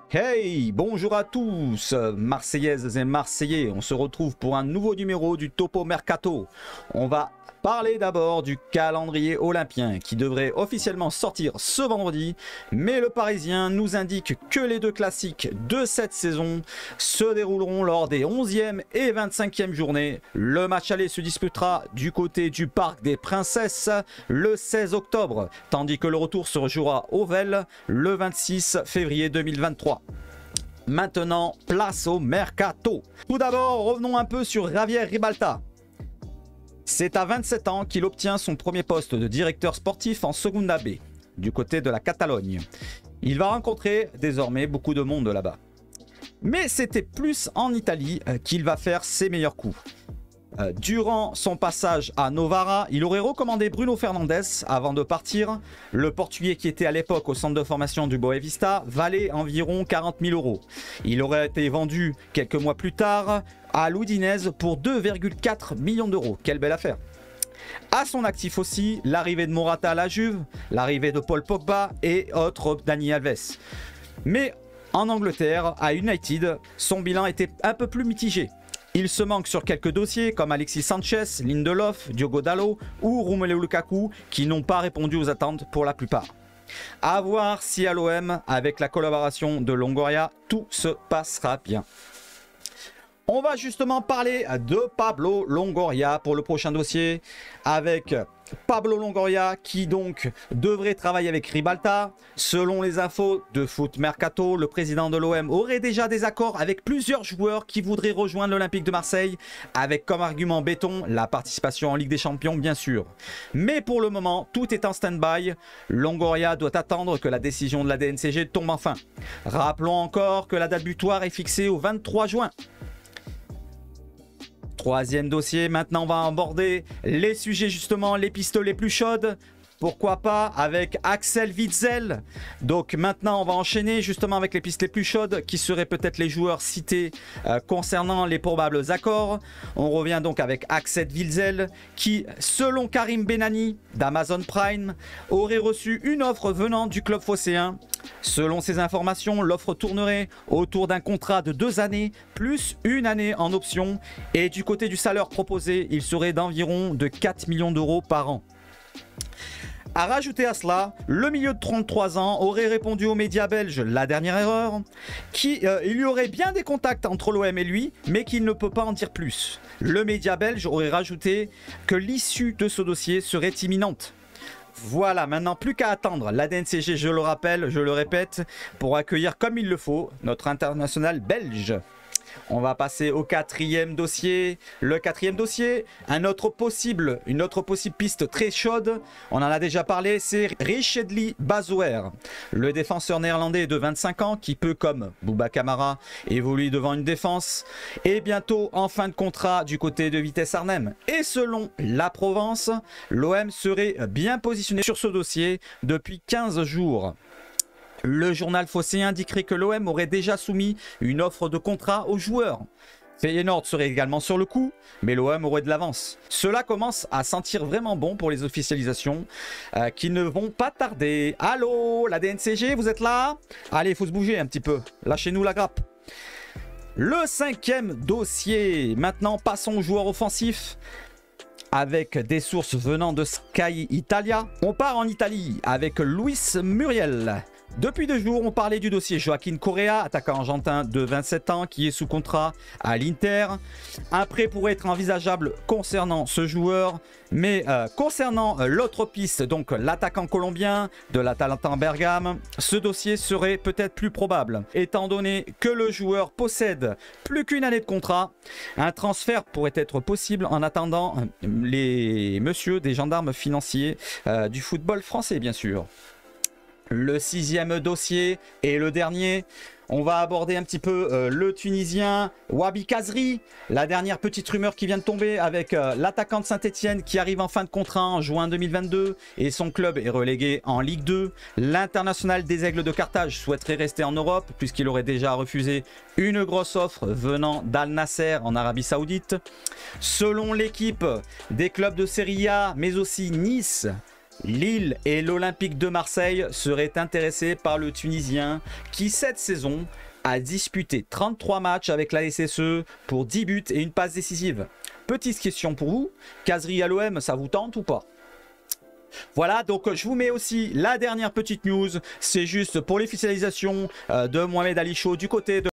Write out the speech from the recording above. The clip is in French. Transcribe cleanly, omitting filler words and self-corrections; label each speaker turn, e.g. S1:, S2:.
S1: Hey, bonjour à tous, Marseillaises et Marseillais. On se retrouve pour un nouveau numéro du Topo Mercato. On va parler d'abord du calendrier olympien qui devrait officiellement sortir ce vendredi. Mais le Parisien nous indique que les deux classiques de cette saison se dérouleront lors des 11e et 25e journées. Le match aller se disputera du côté du Parc des Princesses le 16 octobre, tandis que le retour se rejouera au Vel le 26 février 2023. Maintenant, place au Mercato. Tout d'abord, revenons un peu sur Javier Ribalta. C'est à 27 ans qu'il obtient son premier poste de directeur sportif en Segunda B, du côté de la Catalogne. Il va rencontrer désormais beaucoup de monde là-bas. Mais c'était plus en Italie qu'il va faire ses meilleurs coups. Durant son passage à Novara, il aurait recommandé Bruno Fernandes avant de partir. Le Portugais qui était à l'époque au centre de formation du Boavista valait environ 40 000 €. Il aurait été vendu quelques mois plus tard à l'Udinese pour 2,4 millions d'euros. Quelle belle affaire! À son actif aussi, l'arrivée de Morata à la Juve, l'arrivée de Paul Pogba et autres Dani Alves. Mais en Angleterre, à United, son bilan était un peu plus mitigé. Il se manque sur quelques dossiers comme Alexis Sanchez, Lindelof, Diogo Dalot ou Romelu Lukaku qui n'ont pas répondu aux attentes pour la plupart. À voir si à l'OM, avec la collaboration de Longoria, tout se passera bien. On va justement parler de Pablo Longoria pour le prochain dossier avec Pablo Longoria qui donc devrait travailler avec Ribalta. Selon les infos de Foot Mercato, le président de l'OM aurait déjà des accords avec plusieurs joueurs qui voudraient rejoindre l'Olympique de Marseille avec comme argument béton la participation en Ligue des Champions bien sûr. Mais pour le moment, tout est en stand-by. Longoria doit attendre que la décision de la DNCG tombe enfin. Rappelons encore que la date butoir est fixée au 23 juin. Troisième dossier, maintenant on va aborder les sujets justement, les pistes les plus chaudes. Pourquoi pas avec Axel Witsel. Donc maintenant on va enchaîner justement avec les pistes les plus chaudes qui seraient peut-être les joueurs cités concernant les probables accords. On revient donc avec Axel Witsel qui, selon Karim Benani d'Amazon Prime, aurait reçu une offre venant du club phocéen. Selon ces informations, l'offre tournerait autour d'un contrat de 2 années plus une année en option. Et du côté du salaire proposé, il serait d'environ de 4 millions d'euros par an. À rajouter à cela, le milieu de 33 ans aurait répondu aux médias belges la dernière erreur, il y aurait bien des contacts entre l'OM et lui, mais qu'il ne peut pas en dire plus. Le média belge aurait rajouté que l'issue de ce dossier serait imminente. Voilà, maintenant plus qu'à attendre la DNCG, je le rappelle, je le répète, pour accueillir comme il le faut notre international belge. On va passer au quatrième dossier. Le quatrième dossier, une autre possible piste très chaude. On en a déjà parlé, c'est Richedly Bazouer, le défenseur néerlandais de 25 ans qui peut, comme Bouba Kamara, évoluer devant une défense. Et bientôt en fin de contrat du côté de Vitesse Arnhem. Et selon la Provence, l'OM serait bien positionné sur ce dossier depuis 15 jours. Le journal phocéen indiquerait que l'OM aurait déjà soumis une offre de contrat aux joueurs. Feyenoord serait également sur le coup, mais l'OM aurait de l'avance. Cela commence à sentir vraiment bon pour les officialisations qui ne vont pas tarder. Allô, la DNCG, vous êtes là? Allez, il faut se bouger un petit peu. Lâchez-nous la grappe. Le cinquième dossier. Maintenant, passons aux joueurs offensifs. Avec des sources venant de Sky Italia. On part en Italie avec Luis Muriel. Depuis 2 jours, on parlait du dossier Joaquin Correa, attaquant argentin de 27 ans qui est sous contrat à l'Inter. Un prêt pourrait être envisageable concernant ce joueur, mais concernant l'autre piste, donc l'attaquant colombien de l'Atalanta Bergame, ce dossier serait peut-être plus probable. Étant donné que le joueur possède plus qu'une année de contrat, un transfert pourrait être possible en attendant les messieurs des gendarmes financiers du football français, bien sûr. Le sixième dossier et le dernier, on va aborder un petit peu le Tunisien Wabi Kazri. La dernière petite rumeur qui vient de tomber avec l'attaquant de Saint-Etienne qui arrive en fin de contrat en juin 2022 et son club est relégué en Ligue 2. L'international des Aigles de Carthage souhaiterait rester en Europe puisqu'il aurait déjà refusé une grosse offre venant d'Al Nasser en Arabie Saoudite. Selon l'équipe, des clubs de Serie A mais aussi Nice, Lille et l'Olympique de Marseille seraient intéressés par le Tunisien qui cette saison a disputé 33 matchs avec la SSE pour 10 buts et une passe décisive. Petite question pour vous, Kazri à l'OM, ça vous tente ou pas? Voilà, donc je vous mets aussi la dernière petite news, c'est juste pour l'officialisation de Mohamed Ali Chaud du côté de